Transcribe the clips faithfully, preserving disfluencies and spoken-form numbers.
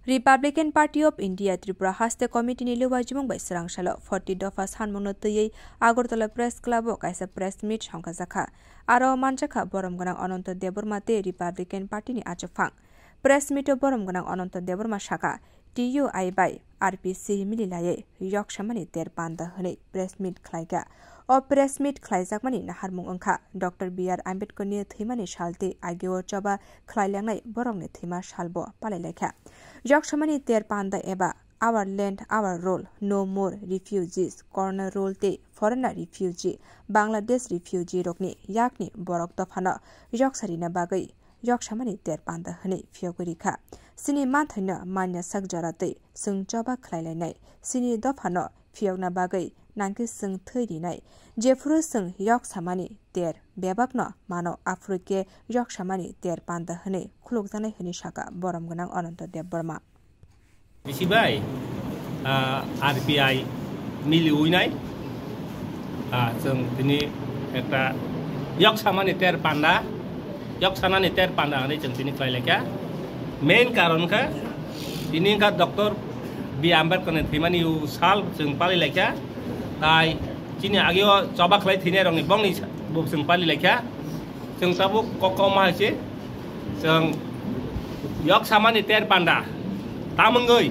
Republican Party of India Tripura haste committee ni lewajimung bai srangsalo forty dofha sanmungno tei Agartala Press Club o kaisa press meet songkajaka aro manjaka boromgonang Ananta Deborma te Republican Party ni achofang press meet o boromgonang Ananta Deborma shaka T U I bai R P C mililaye yok shamani ter panda hne press meet khlaiga o press meet khlaijakmani naharmung ongkha Doctor B R Ambedkar ni thimani salte ageo choba khlailangnai borongni thima salbo palailekha yok shamani ter panda eba our land our role no more refugees corner role te foreigner refugee Bangladesh refugee rokni yakni borok tofana yok sarina bagai yok shamani ter panda hne fiogurikha sini manthayna manya sakjarate sung choba khlailainai sini dofano fiogna bagai nangki sung thairinai jefru sung yok samani ter bebakno mano afrike yok samani ter panda hne khulukjanai hni saka boromgonang Ananta Deborma bisibai R P I mili uinai sung tini eta yok samani ter panda yok samani ter panda hne sung tini khlaileka main karon ka tini ka Doctor B R Ambedkar ni thimani u sal sung palileka tai chini ageo choba khlai thine rong ni bong ni bu sung pali lekha sung tabu kokoma che sung yok samani ter panda tamangoi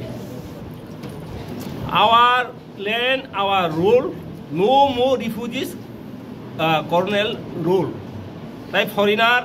our land our rule no more refugees uh, colonial rule tai foreigner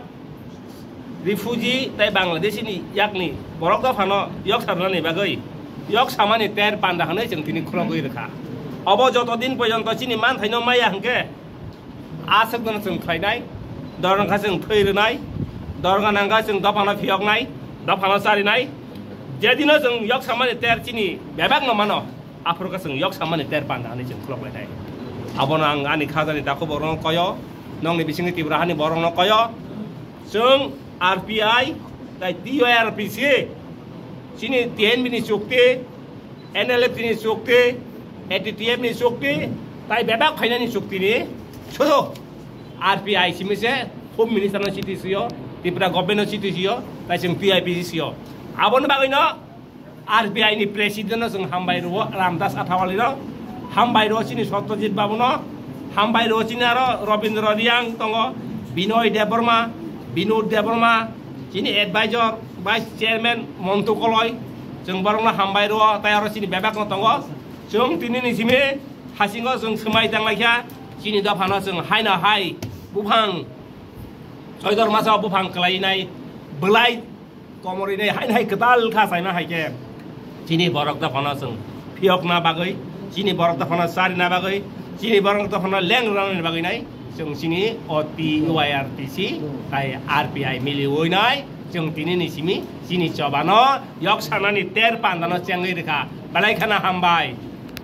refugee tai Bangladesh ni yakni borok da phano yok samani ni bagai yok samani ter panda hane sung tini khulogoi rekha abo jotodin porjonto chini manthayno maya hangke asakdon sung khlainai dorangkha sung phairinai dorga nangka sung dopana phioknai dopana sarinai jedino sung yok samani ter chini bebak no mano afroka sung yok samani ter panda ani sung khloklainai abo nang ani khajani dako borong koyo nongni bisingi tibra hani borong no koyo sung R P I tai T U R P C chini T N B ni chukti N L F ni chukti A T T F ni sukti, tai bebak khaina ni sukti ni, chodo R P I simise Home Minister no city siyo, Tripura government no city siyo, tai sing P I P C siyo. Abon bagai no R P I ni President no sing hambai ro Ramdas Athawali no, hambai ro sini Satyajit Babu no, hambai ro sini aro Robindra Riang tongo, Binoy Deborma, Binod Deborma, sini advisor, Vice Chairman Montu Koloi, sing barong na hambai ro tai aro sini bebak no tongo. Sung tini ni sime hasingo sung semai tang lakya sini da phana sung haina hai buphang soidor masa buphang klai nai belai komori nai hain hai ketal kha saina hai ke sini borok da phana sung phiok na bagai sini borok da phana sari na bagai sini borok da phana leng rang na bagai nai sung sini O T U I R T C tai R P I mili oi nai sung tini ni simi sini chobano yok sana ni ter pandano changai rekha balai khana hambai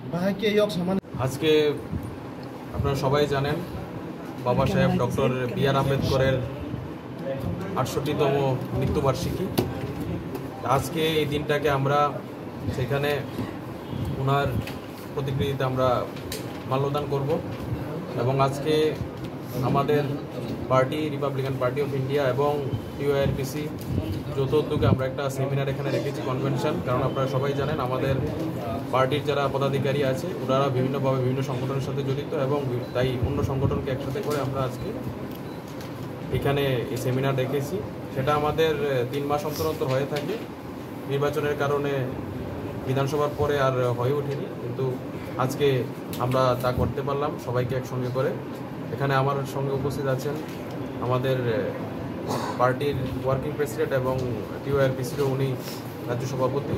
আজকে আপনারা সবাই জানেন বাবা সাহেব doctor B আর আম্বেদকরের আটষট্টিতম মৃত্যুবার্ষিকী আজকে এই দিনটাকে আমরা সেখানে ওনার প্রতিকৃতিতে আমরা মাল্যদান করব এবং আজকে আমাদের party Republican party of India এবং T U R P C যৌথ উদ্যোগে আমরা একটা সেমিনার এখানে রেখেছি কনভেনশন কারণ আপনারা সবাই জানেন আমাদের পার্টির যারা পদাধিকারী আছে ওনারা বিভিন্নভাবে বিভিন্ন সংগঠনের সাথে জড়িত এবং তাই অন্য সংগঠনকে একসাথে করে আমরা আজকে এখানে এই সেমিনার রেখেছি সেটা আমাদের তিন মাস অন্তর অন্তর হয়ে থাকে নির্বাচনের কারণে বিধানসভার পরে আর হয়ে ওঠেনি কিন্তু আজকে আমরা তা করতে পারলাম সবাইকে একসঙ্গে করে এখানে আমার সঙ্গে উপস্থিত আছেন আমাদের পার্টির ওয়ার্কিং প্রেসিডেন্ট এবং টি ইউ আর পি সির উনি রাজ্য সভাপতি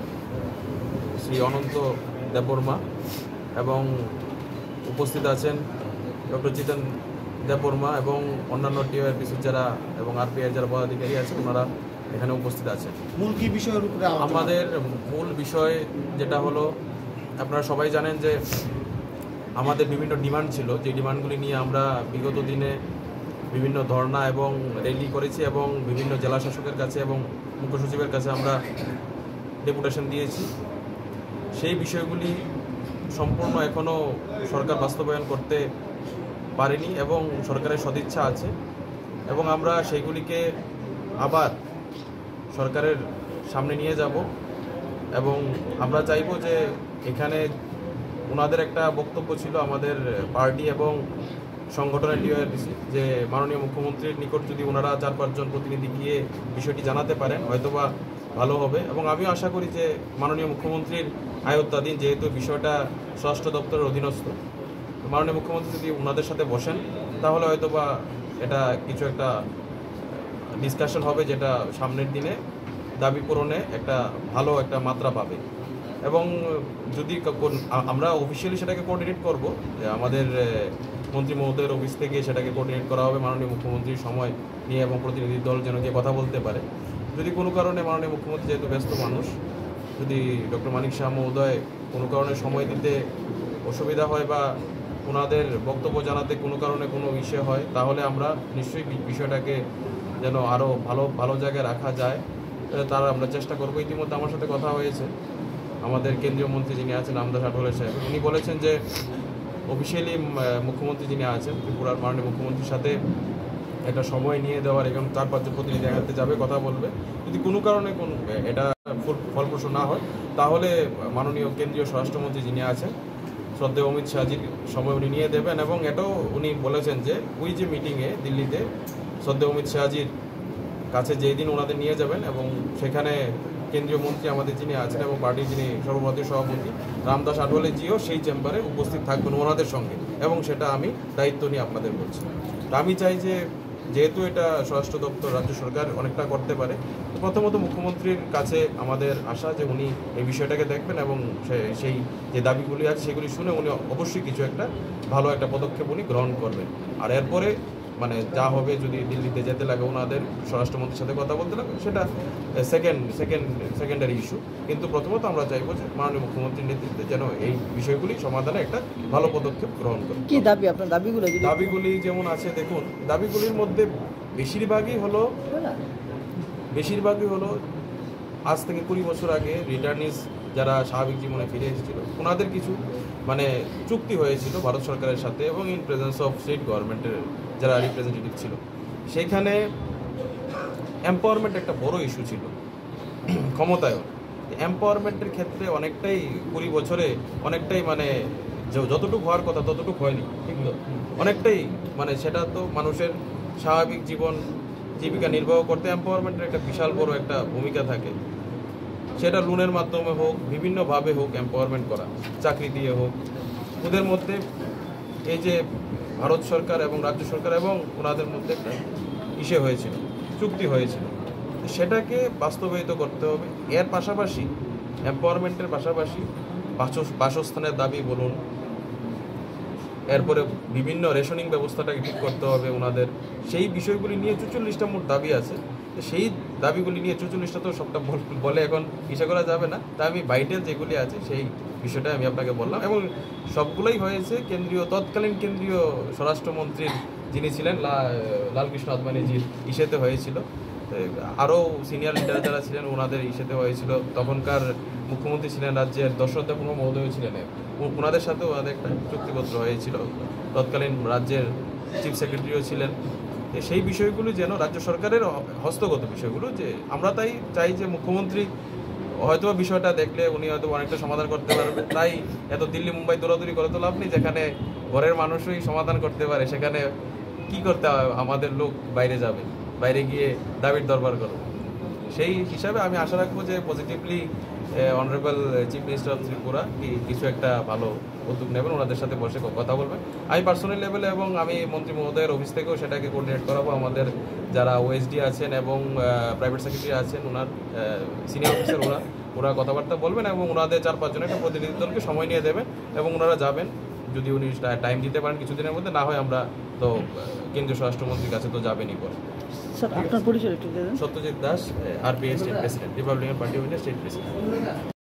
শ্রী অনন্ত দেববর্মা এবং উপস্থিত আছেন ডক্টর জিতেন দেববর্মা এবং অন্যান্য টি ইউ আর পি সির যারা এবং আর পি আই যারা পদাধিকারী আছেন ওনারা এখানে উপস্থিত আছেন মূল কি বিষয়ের উপরে আমাদের মূল বিষয় যেটা হলো আপনারা সবাই জানেন যে আমাদের বিভিন্ন ডিমান্ড ছিল যে ডিমান্ডগুলি নিয়ে আমরা বিগত দিনে বিভিন্ন ধর্ণা এবং র্যালি করেছি এবং বিভিন্ন জেলা শাসকের কাছে এবং মুখ্য সচিবের কাছে আমরা ডেপুটেশন দিয়েছি সেই বিষয়গুলি সম্পূর্ণ এখনও সরকার বাস্তবায়ন করতে পারেনি এবং সরকারের সদিচ্ছা আছে এবং আমরা সেইগুলিকে আবার সরকারের সামনে নিয়ে যাব এবং আমরা চাইবো যে এখানে ওনাদের একটা বক্তব্য ছিল আমাদের পার্টি এবং সংগঠনের টিআরডিসি যে মাননীয় মুখ্যমন্ত্রীর নিকট যদি ওনারা চার পাঁচজন প্রতিনিধি গিয়ে বিষয়টি জানাতে পারেন হয়তোবা ভালো হবে। এবং আমিও আশা করি যে মাননীয় মুখ্যমন্ত্রীর আয়ত্তাধীন, যেহেতু বিষয়টা স্বরাষ্ট্র দপ্তরের অধীনস্থ, মাননীয় মুখ্যমন্ত্রী যদি ওনাদের সাথে বসেন তাহলে হয়তোবা এটা কিছু একটা ডিসকাশন হবে যেটা সামনের দিনে দাবি পূরণে একটা ভালো একটা মাত্রা পাবে। এবং যদি আমরা অফিসিয়ালি সেটাকে কোঅর্ডিনেট করব, যে আমাদের মন্ত্রী মহোদয়ের অফিস থেকে সেটাকে কোঅর্ডিনেট করা হবে মাননীয় মুখ্যমন্ত্রীর সময় নিয়ে এবং প্রতিনিধি দল যেন গিয়ে কথা বলতে পারে। যদি কোনো কারণে মাননীয় মুখ্যমন্ত্রী যেহেতু ব্যস্ত মানুষ, যদি ডক্টর মানিক শাহ মহোদয় কোনো কারণে সময় দিতে অসুবিধা হয় বা ওনাদের বক্তব্য জানাতে কোনো কারণে কোনো বিষয় হয়, তাহলে আমরা নিশ্চয়ই বিষয়টাকে যেন আরও ভালো ভালো জায়গায় রাখা যায় তার আমরা চেষ্টা করবো। ইতিমধ্যে আমার সাথে কথা হয়েছে আমাদের কেন্দ্রীয় মন্ত্রী যিনি আছেন আমদাস আঠওয়ালে সাহেব, উনি বলেছেন যে অফিসিয়ালি মুখ্যমন্ত্রী যিনি আছেন ত্রিপুরার মাননীয় মুখ্যমন্ত্রীর সাথে একটা সময় নিয়ে দেওয়ার, এবং চার পাঁচজন প্রতিনিধি দেখাতে যাবে, কথা বলবে। যদি কোনো কারণে কোন এটা ফলপ্রসূ না হয় তাহলে মাননীয় কেন্দ্রীয় স্বরাষ্ট্রমন্ত্রী যিনি আছেন শ্রদ্ধেয় অমিত শাহজির সময় উনি নিয়ে দেবেন। এবং এটাও উনি বলেছেন যে ওই যে মিটিংয়ে দিল্লিতে শ্রদ্ধেয় অমিত শাহজির কাছে যেই দিন ওনাদের নিয়ে যাবেন এবং সেখানে কেন্দ্রীয় মন্ত্রী আমাদের যিনি আছেন এবং পার্টির যিনি সর্বভারতীয় সভাপতি রামদাস আঠওয়ালে জিও সেই চেম্বারে উপস্থিত থাকবেন ওনাদের সঙ্গে, এবং সেটা আমি দায়িত্ব নিয়ে আপনাদের বলছি। আমি চাই যে যেহেতু এটা স্বরাষ্ট্র দপ্তর রাজ্য সরকার অনেকটা করতে পারে, প্রথমত মুখ্যমন্ত্রীর কাছে আমাদের আশা যে উনি এই বিষয়টাকে দেখবেন এবং সেই যে দাবিগুলি আছে সেগুলি শুনে উনি অবশ্যই কিছু একটা ভালো একটা পদক্ষেপ উনি গ্রহণ করবেন। আর এরপরে মানে যা হবে, যদি দিল্লিতে যেতে লাগে ওনাদের স্বরাষ্ট্রমন্ত্রীর সাথে কথা বলতে লাগে, সেটা সেকেন্ড সেকেন্ড সেকেন্ডারি ইস্যু। কিন্তু প্রথমত আমরা চাইবো যে মাননীয় মুখ্যমন্ত্রীর নেতৃত্বে যেন এই বিষয়গুলি সমাধানে একটা ভালো পদক্ষেপ গ্রহণ করে। কি দাবি আপনার? দাবিগুলো দাবিগুলি যেমন আছে দেখুন, দাবিগুলির মধ্যে বেশিরভাগই হলো বেশিরভাগই হলো আজ থেকে কুড়ি বছর আগে রিটার্নিস যারা স্বাভাবিক জীবনে ফিরে এসেছিল ওনাদের কিছু মানে চুক্তি হয়েছিল ভারত সরকারের সাথে এবং ইন প্রেজেন্স অফ স্টেট গভর্নমেন্টের যারা রিপ্রেজেন্টেটিভ ছিল, সেইখানে এম্পাওয়ারমেন্ট একটা বড় ইস্যু ছিল, ক্ষমতায়ন। এম্পাওয়ারমেন্টের ক্ষেত্রে অনেকটাই কুড়ি বছরে অনেকটাই মানে যতটুকু হওয়ার কথা ততটুকু হয়নি, ঠিক তো? অনেকটাই মানে সেটা তো মানুষের স্বাভাবিক জীবন জীবিকা নির্বাহ করতে এম্পাওয়ারমেন্টের একটা বিশাল বড় একটা ভূমিকা থাকে। সেটা লোনের মাধ্যমে হোক, বিভিন্নভাবে হোক, এম্পাওয়ারমেন্ট করা, চাকরি দিয়ে হোক। ওদের মধ্যে এই যে ভারত সরকার এবং রাজ্য সরকার এবং ওনাদের মধ্যে একটা ইসে হয়েছিল, চুক্তি হয়েছিল, সেটাকে বাস্তবায়িত করতে হবে। এর পাশাপাশি এম্পাওয়ারমেন্টের পাশাপাশি বাসস্থানের দাবি বলুন, এরপরে বিভিন্ন রেশনিং ব্যবস্থাটাকে ঠিক করতে হবে ওনাদের। সেই বিষয়গুলি নিয়ে চুচল্লিশটা মোট দাবি আছে। সেই দাবিগুলি নিয়ে চুচল্লিশটা তো সবটা বলে এখন ইসে করা যাবে না, তাই আমি ভাইটাল যেগুলি আছে সেই বিষয়টা আমি আপনাকে বললাম। এবং সবগুলোই হয়েছে কেন্দ্রীয় তৎকালীন কেন্দ্রীয় স্বরাষ্ট্রমন্ত্রীর যিনি ছিলেন লালকৃষ্ণ আদবানিজির ইসেতে হয়েছিল। আরও সিনিয়র লিডার যারা ছিলেন ওনাদের ইসেতে হয়েছিল। তখনকার মুখ্যমন্ত্রী ছিলেন রাজ্যের দশরথ দেববর্মা মহোদয় ছিলেন, ওনাদের সাথেও ওনাদের একটা চুক্তিপত্র হয়েছিল। তৎকালীন রাজ্যের চিফ সেক্রেটারিও ছিলেন। সেই বিষয়গুলো যেন রাজ্য সরকারের হস্তগত বিষয়গুলো, যে আমরা তাই চাই যে মুখ্যমন্ত্রী হয়তো বিষয়টা দেখলে উনি হয়তো অনেকটা সমাধান করতে পারবেন। তাই এত দিল্লি মুম্বাই দৌড়াদৌড়ি করে তো লাভ নেই, যেখানে ঘরের মানুষই সমাধান করতে পারে সেখানে কি করতে হবে, আমাদের লোক বাইরে যাবে, বাইরে গিয়ে দাবির দরবার করবে। সেই হিসাবে আমি আশা রাখবো যে positively honourable chief minister of Tripura কি কিছু একটা ভালো উদ্যোগ নেবেন, ওনাদের সাথে বসে কথা বলবেন। আমি পার্সোনাল লেভেলে এবং আমি মন্ত্রী মহোদয়ের অফিস থেকেও সেটাকে কোঅর্ডিনেট করাবো। আমাদের যারা ওএসডি আছেন এবং প্রাইভেট সেক্রেটারি আছেন, ওনার সিনিয়র অফিসার, ওরা ওরা কথাবার্তা বলবেন এবং ওনাদের চার পাঁচজনের একটা প্রতিনিধি দলকে সময় নিয়ে দেবেন এবং ওনারা যাবেন। যদি উনি টাইম দিতে পারেন কিছুদিনের মধ্যে, না হয় আমরা তো কেন্দ্রীয় স্বরাষ্ট্রমন্ত্রীর কাছে তো যাবেনই পরে। আপনার পরিচয় একটু দেবেন? Satyajit Das, RPA state president, Republican party of India state president.